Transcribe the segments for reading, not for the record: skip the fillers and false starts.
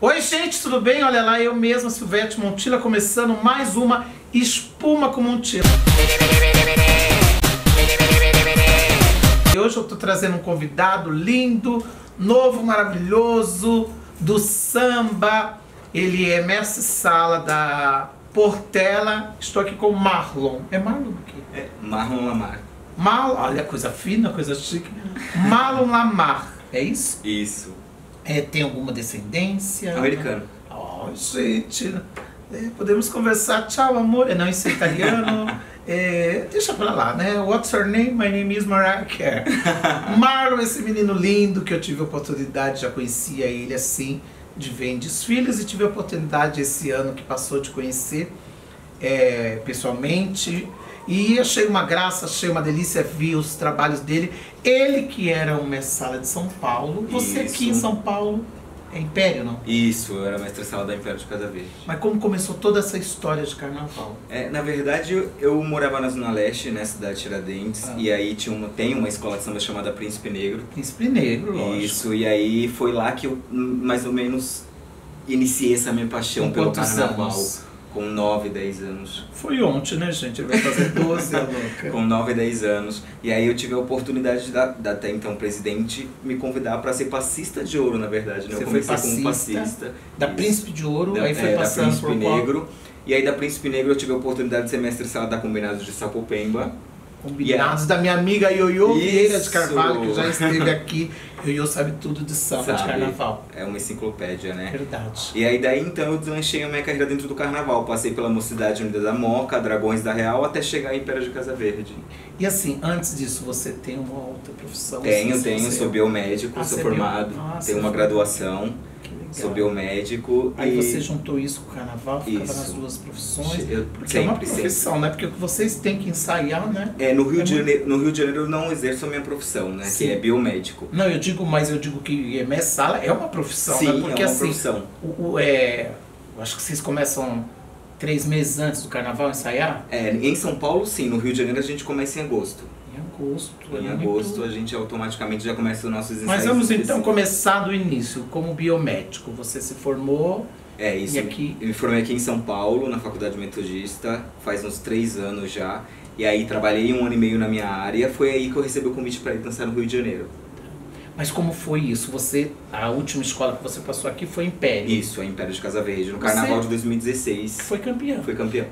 Oi gente, tudo bem? Olha lá, eu mesma, Silvete Montilla, começando mais uma Espuma com Montilla. E hoje eu tô trazendo um convidado lindo, novo, maravilhoso, do samba. Ele é mestre-sala da Portela. Estou aqui com o Marlon. É Marlon o quê? É Marlon Lamar. Marlon, olha, coisa fina, coisa chique. Marlon Lamar, é isso? Isso. Tem alguma descendência? Americano. Oh, gente, podemos conversar. Tchau, amor. Não, isso é italiano. Deixa pra lá, né? What's your name? My name is Mariah Carey. Marlon, esse menino lindo que eu tive a oportunidade, já conhecia ele assim, de ver em desfiles, e tive a oportunidade esse ano que passou de conhecer pessoalmente. E achei uma graça, achei uma delícia ver os trabalhos dele. Ele que era um mestre-sala de São Paulo. Você Isso. aqui em São Paulo é Império, não? Isso, eu era mestre-sala da Império de Casa Verde. Mas como começou toda essa história de carnaval? Na verdade, eu morava na Zona Leste, né, cidade de Tiradentes, e aí tem uma escola de samba chamada Príncipe Negro. Príncipe Negro, lógico. Isso, e aí foi lá que eu mais ou menos iniciei essa minha paixão Com pelo quantos carnaval. anos? Com 9, 10 anos. Foi ontem, né, gente? Ele vai fazer 12, a louca. Com 9, 10 anos. E aí eu tive a oportunidade da até então presidente me convidar para ser passista de ouro, na verdade. Né? Você eu comecei foi como passista. Da Isso. Príncipe de Ouro, Da, aí foi da passando Príncipe por Negro. E aí da Príncipe Negro eu tive a oportunidade de ser mestre-sala da Combinados de Sapopemba. Combinados da minha amiga Ioiô Vieira de Carvalho, que já Isso. esteve aqui. Ioiô sabe tudo de samba, de carnaval. É uma enciclopédia, né? Verdade. E aí daí então eu deslanchei a minha carreira dentro do carnaval. Passei pela Mocidade Unida da Moca, Dragões da Real, até chegar em Império de Casa Verde. E assim, antes disso, você tem uma outra profissão? Tenho, Você- sou biomédico, sou formado, tenho uma graduação, sou biomédico. Aí e você juntou isso com o carnaval, ficava Isso. nas duas profissões? Eu Porque é uma sempre, profissão, né? Porque o que vocês têm que ensaiar, né? no Rio de Janeiro eu não exerço a minha profissão, né? Sim. Que é biomédico. Não, eu digo que mestre-sala é uma profissão, Sim, né? Porque é uma assim, profissão. eu acho que vocês começam 3 meses antes do carnaval a ensaiar? Em São Paulo sim, no Rio de Janeiro a gente começa em agosto. Em agosto. Em agosto a gente automaticamente já começa os nossos ensaios. Mas vamos então específicos. começar do início, como biomédico. Você se formou... Isso. E aqui? Eu me formei aqui em São Paulo, na Faculdade Metodista, faz uns 3 anos já. E aí trabalhei 1 ano e meio na minha área, foi aí que eu recebi o convite para ir dançar no Rio de Janeiro. Mas como foi isso? A última escola que você passou aqui foi Império. Isso, a Império de Casa Verde, no Carnaval de 2016. Foi campeão. Fui campeão.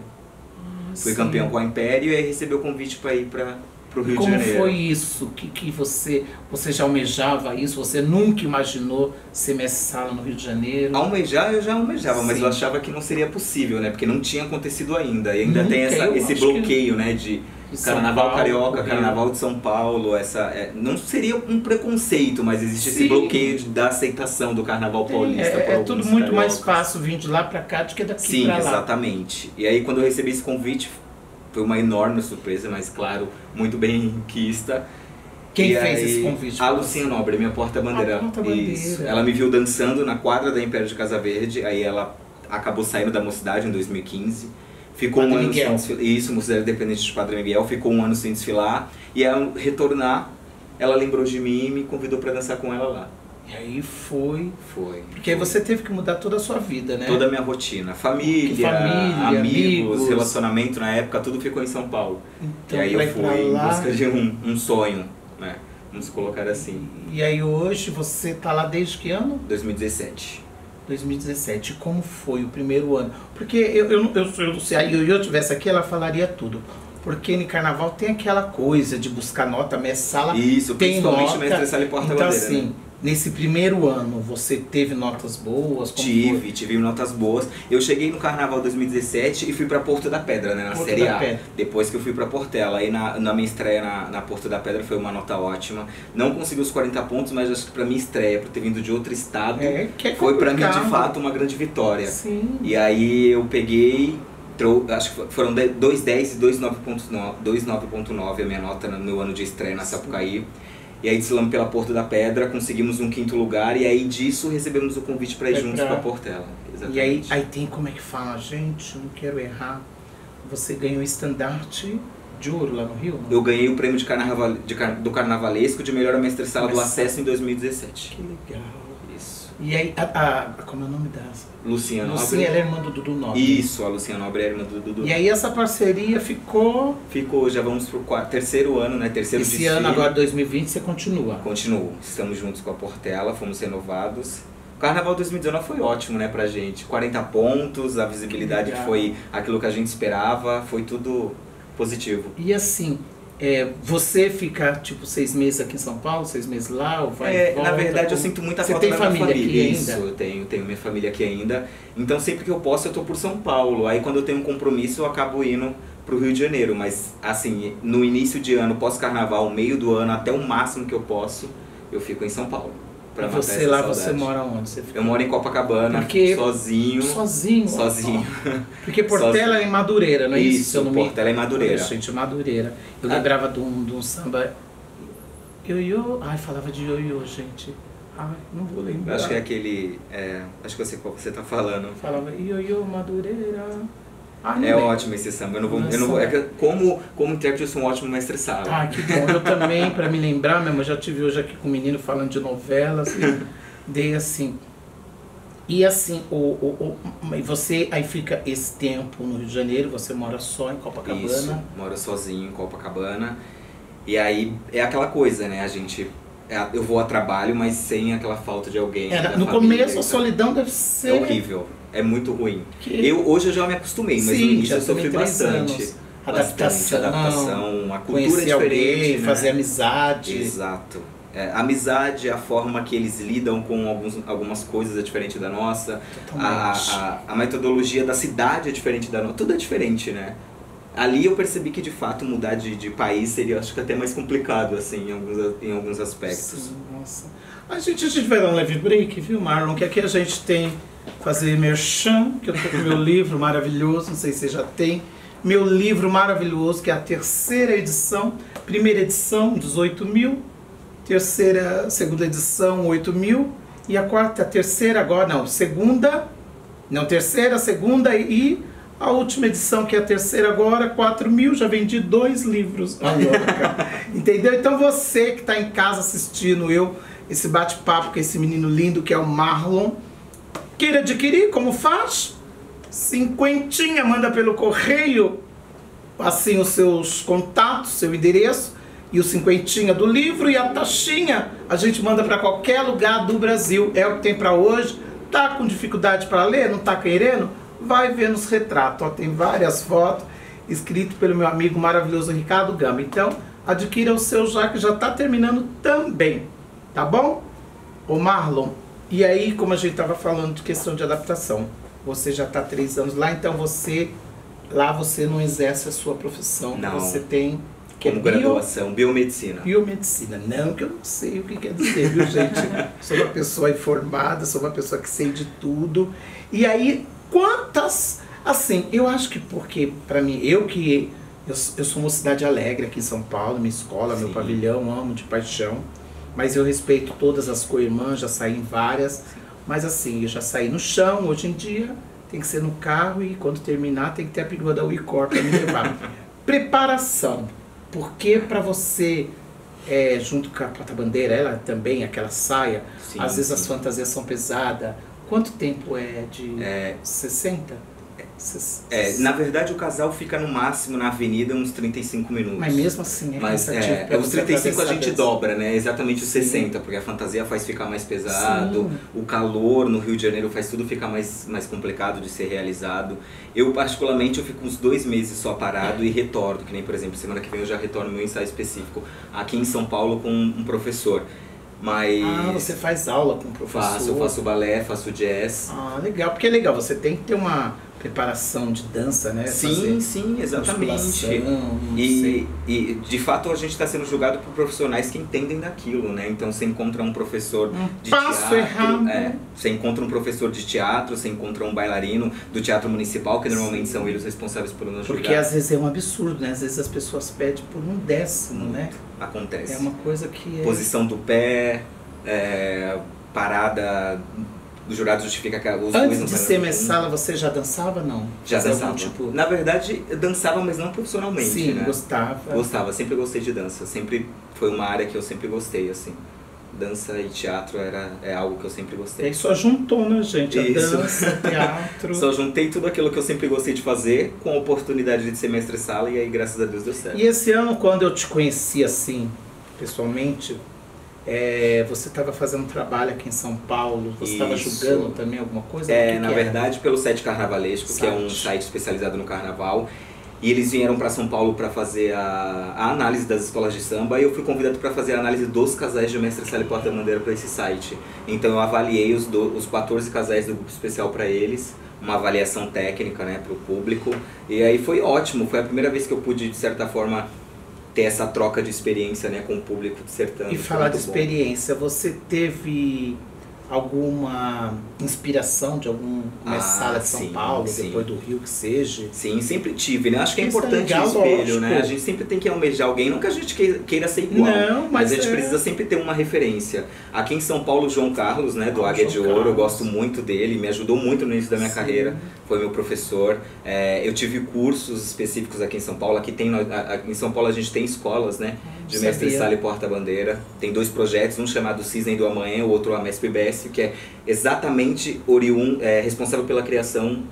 Fui Sim. campeão com a Império e aí recebi o convite para ir para o Rio de Como Janeiro. foi isso? Que você já almejava isso? Você nunca imaginou ser mestre-sala no Rio de Janeiro? Almejar, eu já almejava, mas Sim. eu achava que não seria possível, né? Porque não tinha acontecido ainda. E ainda Nunca, tem eu esse acho bloqueio, né? De São Carnaval Paulo, Carioca, Rio. Carnaval de São Paulo. Não seria um preconceito, mas existe Sim. esse bloqueio da aceitação do Carnaval paulista. por É alguns tudo muito mais cariocas. fácil vir de lá pra cá do que daqui Sim, pra lá. exatamente. E aí quando eu recebi esse convite, foi uma enorme surpresa, mas claro, muito bem quista. Quem E fez aí, esse convite? A pra Lucinha você? Nobre, minha porta-bandeira. A porta-bandeira. Isso. Ela me viu dançando na quadra da Império de Casa Verde, aí ela acabou saindo da Mocidade em 2015. Ficou Padre um ano Miguel. sem desfilar. Isso, Mocidade Independente de Padre Miguel, ficou 1 ano sem desfilar. E ao retornar, ela lembrou de mim e me convidou para dançar com ela lá. E aí foi... Foi. Porque aí você teve que mudar toda a sua vida, né? Toda a minha rotina. Família, amigos, relacionamento na época, tudo ficou em São Paulo. Então, e aí pra eu ir pra fui em lá- busca de um sonho, né? Vamos colocar assim. E aí hoje você tá lá desde que ano? 2017. 2017. Como foi o primeiro ano? Porque eu não sei, aí eu tivesse aqui, ela falaria tudo. Porque no carnaval tem aquela coisa de buscar nota, mestre-sala. Isso, tem principalmente nota. mestre-sala e porta-bandeira. Então assim, né? nesse primeiro ano você teve notas boas? Como foi? Tive notas boas. Eu cheguei no Carnaval 2017 e fui pra Porto da Pedra, né? Na Porto Série da A. Pedra. Depois que eu fui pra Portela. Aí na minha estreia na Porto da Pedra foi uma nota ótima. Não consegui os 40 pontos, mas acho que pra minha estreia, por ter vindo de outro estado, Que é foi pra mim de complicado. fato uma grande vitória. Sim. E aí eu peguei, acho que foram 2,10 e 2,9,9 a minha nota no meu ano de estreia na Sapucaí. E aí desfilamos pela Porto da Pedra, conseguimos um 5º lugar e aí disso recebemos o convite para ir juntos para Portela. Exatamente. E aí tem como é que fala, gente, não quero errar. Você ganhou estandarte de ouro lá no Rio? Não? Eu ganhei o prêmio do Carnavalesco de melhor mestre-sala do acesso em 2017. Que legal. Isso. E aí, como é o nome dela? Lucinha Nobre. Lucinha, ela é irmã do Dudu Nobre. Isso, a Lucinha Nobre é a irmã do Dudu. E aí essa parceria ficou... Ficou, já vamos pro terceiro ano, né? Terceiro Esse desfile. ano, agora 2020, você continua? Continuo. Estamos juntos com a Portela, fomos renovados. O Carnaval 2019 foi ótimo, né, pra gente. 40 pontos, a visibilidade foi aquilo que a gente esperava, foi tudo positivo. E assim, você fica tipo 6 meses aqui em São Paulo, 6 meses lá, ou vai e volta? Na verdade, eu sinto muita falta da minha família. Você tem família aqui Isso, ainda? eu tenho minha família aqui ainda. Então sempre que eu posso, eu tô por São Paulo. Aí quando eu tenho um compromisso, eu acabo indo pro Rio de Janeiro. Mas assim, no início de ano, pós-carnaval, meio do ano, até o máximo que eu posso, eu fico em São Paulo. E você lá, você mora onde? Você fica... Eu moro em Copacabana, sozinho. Sozinho? Porque Portela é em Madureira, não é isso? Isso, Portela é em Madureira. Gente, Madureira. Eu lembrava de um samba... Ioiô... Ai, falava de ioiô, gente. Ai, não vou lembrar. Eu acho que é aquele... acho que eu sei qual você tá falando. Falava ioiô, Madureira... É ótimo esse samba. Eu não vou, como intérprete, eu sou um ótimo mestre-sala. Ah, que bom. Eu também, pra me lembrar mesmo, eu já tive hoje aqui com um menino falando de novelas. Dei assim. E assim, você aí fica esse tempo no Rio de Janeiro, você mora só em Copacabana? Isso, moro sozinho em Copacabana. E aí é aquela coisa, né? Eu vou a trabalho, mas sem aquela falta de alguém. No começo a solidão deve ser... É horrível. É muito ruim. Hoje eu já me acostumei, mas no início eu sofri bastante. Adaptação, a cultura é diferente, alguém, né? Fazer amizade. Exato. A amizade, a forma que eles lidam com algumas coisas é diferente da nossa. A metodologia da cidade é diferente da nossa. Tudo é diferente, né? Ali eu percebi que de fato mudar de país seria, acho que até mais complicado, assim, em alguns aspectos. Sim, nossa. A gente vai dar um leve break, viu, Marlon? Que aqui a gente tem fazer merchan, que eu tô com meu livro maravilhoso, não sei se você já tem. Meu livro maravilhoso, que é a terceira edição. Primeira edição, 18 mil. Segunda edição, 8 mil. E a terceira agora, terceira, segunda e a última edição, que é a terceira agora, 4 mil. Já vendi 2 livros. Entendeu? Então você que está em casa assistindo esse bate-papo com esse menino lindo que é o Marlon, queira adquirir, como faz? 50, manda pelo correio, assim, os seus contatos, seu endereço, e o 50 do livro, e a taxinha a gente manda para qualquer lugar do Brasil. É o que tem para hoje. Tá com dificuldade para ler, não tá querendo? Vai ver nos retratos, ó, tem várias fotos, escrito pelo meu amigo maravilhoso Ricardo Gama. Então, adquira o seu já, que já tá terminando também, tá bom? Ô Marlon, e aí, como a gente estava falando de questão de adaptação, você já está 3 anos lá, então você não exerce a sua profissão. Não. Você tem... Como graduação, biomedicina. Biomedicina. Não, que eu não sei o que quer dizer, viu, gente? Sou uma pessoa informada, sou uma pessoa que sei de tudo. E aí, assim, eu acho que porque, para mim, eu sou uma cidade alegre aqui em São Paulo, minha escola, Sim. Meu pavilhão, amo de paixão. Mas eu respeito todas as co-irmãs, já saí em várias. Mas assim, eu já saí no chão, hoje em dia tem que ser no carro e quando terminar tem que ter a perua da Uicor para me levar. Preparação. Porque para você, junto com a porta-bandeira, ela também, aquela saia, sim, às vezes as fantasias são pesadas. Quanto tempo é de 60? Na verdade o casal fica no máximo na avenida uns 35 minutos. Mas mesmo assim os 35 a gente dobra, né? Exatamente os 60, porque a fantasia faz ficar mais pesado, sim. O calor no Rio de Janeiro faz tudo ficar mais complicado de ser realizado. Eu particularmente eu fico uns 2 meses só parado e retorno, que nem por exemplo, semana que vem eu já retorno meu ensaio específico aqui em São Paulo com um professor. Mas... você faz aula com o professor? Eu faço balé, faço jazz. Legal, porque é legal, você tem que ter uma preparação de dança, né? Sim, exatamente. E de fato a gente está sendo julgado por profissionais que entendem daquilo, né? Então você encontra um professor de teatro, você encontra um professor de teatro, você encontra um bailarino do teatro municipal, que normalmente são eles responsáveis por nos julgar. Porque às vezes é um absurdo, né? Às vezes as pessoas pedem por 1/10, né? Acontece. É uma coisa que Posição do pé, parada... O jurado justifica que os Antes de ser mesala, você já dançava, não? Já dançava. Na verdade, eu dançava, mas não profissionalmente, Sim, né? Gostava, sempre gostei de dança. Sempre foi uma área que eu sempre gostei, assim. dança e teatro é algo que eu sempre E gostei. aí só juntou, né, gente? A Isso. dança, o teatro. Só juntei tudo aquilo que eu sempre gostei de fazer com a oportunidade de ser mestre-sala, e aí graças a Deus deu certo. E esse ano, quando eu te conheci assim, pessoalmente, você estava fazendo trabalho aqui em São Paulo, você estava julgando também alguma coisa? Na verdade, pelo Site Carnavalesco, que é um site especializado no carnaval. E eles vieram para São Paulo para fazer a análise das escolas de samba, e eu fui convidado para fazer a análise dos casais de mestre-sala e porta-bandeira para esse site. Então eu avaliei os 14 casais do grupo especial para eles, uma avaliação técnica, né, para o público. E aí foi ótimo, foi a primeira vez que eu pude, de certa forma, ter essa troca de experiência, né, com o público dissertando. E falar de experiência, você teve alguma inspiração de algum mestre-sala de São Paulo, depois do Rio, que seja? Sim, sempre tive, né? Acho que é Isso importante legal, o espelho, lógico. né? A gente sempre tem que almejar alguém, não que a gente queira ser igual, Não, mas a gente precisa sempre ter uma referência. Aqui em São Paulo, o João Carlos, né, do Águia de Ouro, eu gosto muito dele, me ajudou muito no início da minha carreira, foi meu professor. Eu tive cursos específicos aqui em São Paulo, aqui em São Paulo a gente tem escolas, né, de mestre-sala e porta-bandeira. Tem 2 projetos, um chamado Cisne do Amanhã, o outro a MESP-BS, que é exatamente responsável pela criação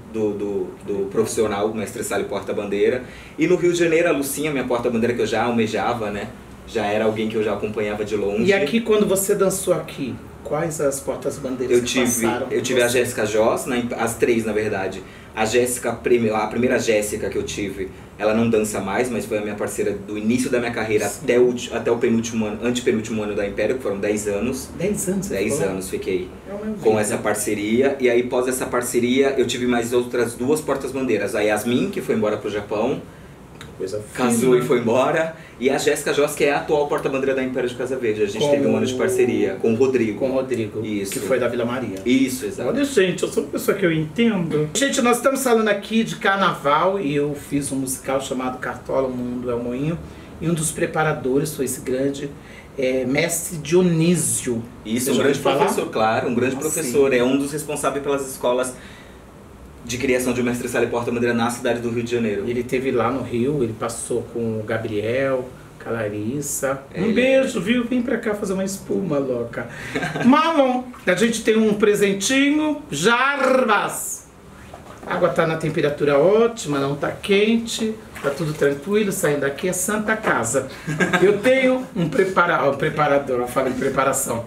do profissional mestre-sala e porta-bandeira. E no Rio de Janeiro, a Lucinha, minha porta-bandeira, que eu já almejava, né? Já era alguém que eu já acompanhava de longe. E aqui, quando você dançou aqui, quais as portas-bandeiras que passaram? Eu tive a Jéssica Joss, as 3 na verdade. A Jéssica, a primeira Jéssica que eu tive, ela não dança mais, mas foi a minha parceira do início da minha carreira até o penúltimo ano, antepenúltimo ano da Império, que foram 10 anos. 10 anos? 10 anos fiquei com essa parceria. E aí, após essa parceria, eu tive mais outras 2 portas-bandeiras. A Yasmin, que foi embora pro Japão, casou e foi embora. E a Jéssica Joss, que é a atual porta-bandeira da Império de Casa Verde. A gente teve um ano de parceria com o Rodrigo. Com o Rodrigo, isso. Que foi da Vila Maria. Isso, exato. Olha, gente, eu sou uma pessoa que eu entendo. Gente, nós estamos falando aqui de carnaval e eu fiz um musical chamado Cartola, O Mundo é o Moinho. E um dos preparadores foi esse grande mestre Dionísio. Isso, um grande professor, claro, um grande professor. É um dos responsáveis pelas escolas de criação de mestre-sala e porta-bandeira na cidade do Rio de Janeiro. Ele esteve lá no Rio, ele passou com o Gabriel, com a Larissa. Um beijo, viu? Vem pra cá fazer uma espuma, louca. Marlon, a gente tem um presentinho. Jarbas! A água tá na temperatura ótima, não tá quente, tá tudo tranquilo, saindo daqui é Santa Casa. Eu tenho um preparador, eu falo em preparação.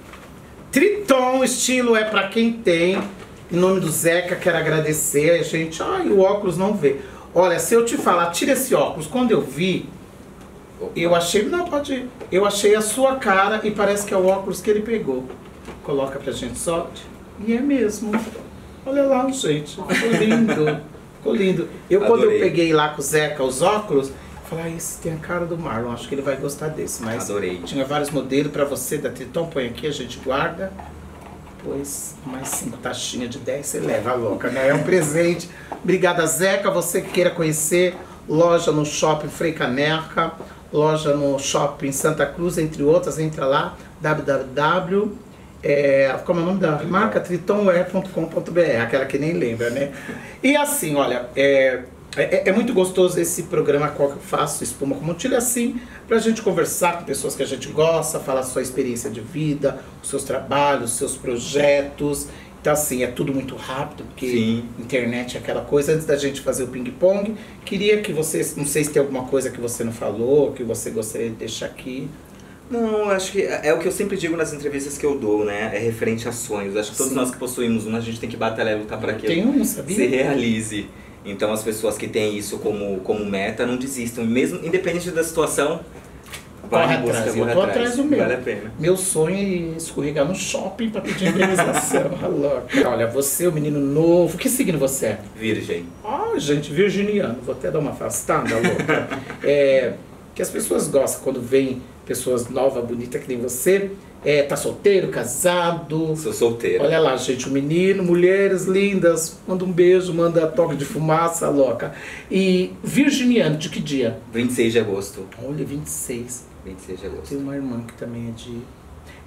Triton, estilo é pra quem tem. Em nome do Zeca, quero agradecer. A gente, o óculos não vê. Olha, se eu te falar, tira esse óculos. Quando eu vi, eu achei, não, pode ir. Eu achei a sua cara e parece que é o óculos que ele pegou. Coloca pra gente só. E é mesmo. Olha lá, gente. Ficou lindo. Ficou lindo. Quando eu peguei lá com o Zeca os óculos, falei, esse tem a cara do Marlon, acho que ele vai gostar desse. Mas adorei. Tinha vários modelos pra você da Triton, põe aqui, a gente guarda. Depois, mais 5 taxinhas de 10, você leva, louca, né? É um presente. Obrigada, Zeca. Você que queira conhecer, loja no Shopping Frei Caneca, loja no Shopping Santa Cruz, entre outras, entra lá, www. Como é o nome da marca? tritonwear.com.br, aquela que nem lembra, né? E assim, olha, é muito gostoso esse programa qual que eu faço, Espuma com Montilha, assim, pra gente conversar com pessoas que a gente gosta, falar a sua experiência de vida, os seus trabalhos, os seus projetos. Então assim, é tudo muito rápido, porque internet é aquela coisa. Antes da gente fazer o ping-pong, queria que você, não sei se tem alguma coisa que você não falou, que você gostaria de deixar aqui. Não, acho que é o que eu sempre digo nas entrevistas que eu dou, né? É referente a sonhos. Acho que todos nós que possuímos um, a gente tem que batalhar e lutar para que ele se realize. Então as pessoas que têm isso como meta não desistam, mesmo independente da situação. Corre atrás, eu tô atrás do meu. Vale a pena. Meu sonho é escorregar no shopping para pedir indenização. Olha, você é um menino novo. Que signo você é? Virgem. Gente, virginiano. Vou até dar uma afastada, louca. Que as pessoas gostam quando vem pessoas novas, bonitas que nem você. Tá solteiro, casado? Sou solteiro. Olha lá, gente, o menino, mulheres lindas, manda um beijo, manda toque de fumaça, louca. E virginiano, de que dia? 26 de agosto. Olha, 26. 26 de agosto. Tem uma irmã que também é de...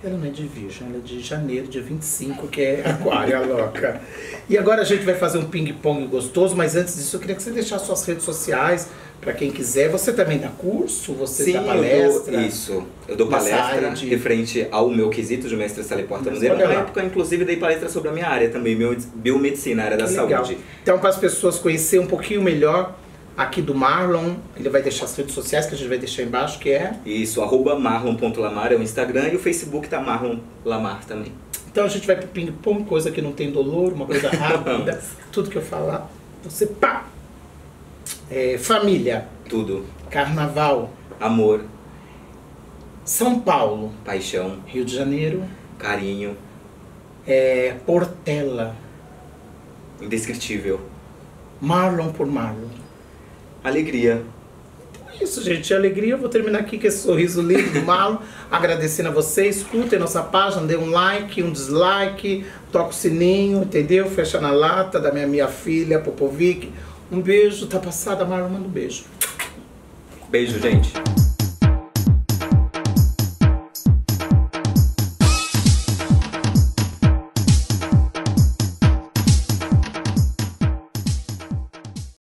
Ela não é de Virgem, ela é de janeiro, dia 25, que é Aquário, a louca. E agora a gente vai fazer um ping-pong gostoso, mas antes disso eu queria que você deixasse suas redes sociais para quem quiser. Você também dá curso? Você dá palestra? Eu dou palestra referente ao meu quesito de mestre Sala e Porta-Bandeira. Na época, inclusive, dei palestra sobre a minha área também, biomedicina, área da saúde. Então, para as pessoas conhecerem um pouquinho melhor aqui do Marlon, ele vai deixar as redes sociais, que a gente vai deixar embaixo, que é... Isso, @marlon.lamar é o Instagram, e o Facebook tá Marlon Lamar também. Então a gente vai pro ping-pong, coisa que não tem dolor, uma coisa rápida. Tudo que eu falar, você pá! Família. Tudo. Carnaval. Amor. São Paulo. Paixão. Rio de Janeiro. Carinho. Portela. Indescritível. Marlon por Marlon. Alegria. Então é isso, gente. Alegria. Eu vou terminar aqui com esse sorriso lindo do Marlon. Agradecendo a vocês. Escutem nossa página, dê um like, um dislike, toca o sininho, entendeu? Fecha na lata da minha filha, Popovic. Um beijo. Tá passada, Marlon? Manda um beijo. Beijo, gente.